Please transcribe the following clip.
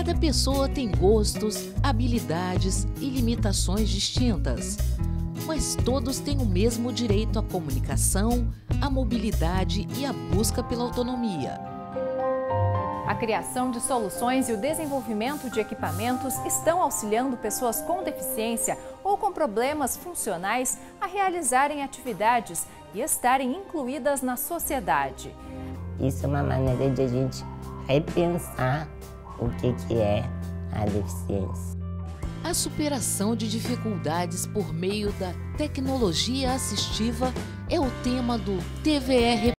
Cada pessoa tem gostos, habilidades e limitações distintas, mas todos têm o mesmo direito à comunicação, à mobilidade e à busca pela autonomia. A criação de soluções e o desenvolvimento de equipamentos estão auxiliando pessoas com deficiência ou com problemas funcionais a realizarem atividades e estarem incluídas na sociedade. Isso é uma maneira de a gente repensar o que é a deficiência. A superação de dificuldades por meio da tecnologia assistiva é o tema do TVE